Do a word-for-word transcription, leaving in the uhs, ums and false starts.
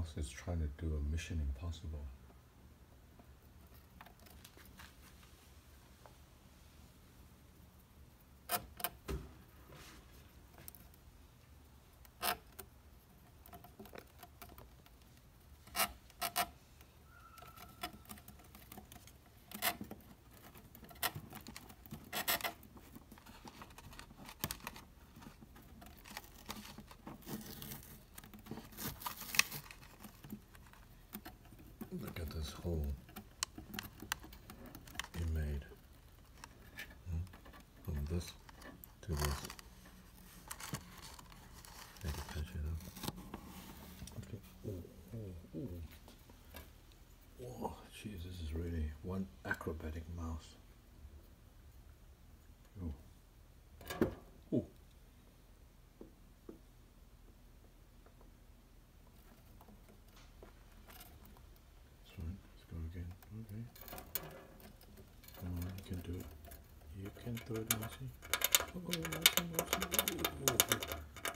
mouse is trying to do a Mission Impossible. Look at this hole he made. Hmm? From this to this. Try to catch it up. Okay. Oh, oh, oh. Whoa, jeez, this is really one acrobatic mouse. Oh. Oh. That's right. Let's go again. Okay. Come on, you can do it. You can do it, Mousy. Oh, Mousy, Mousy. Oh, oh, oh.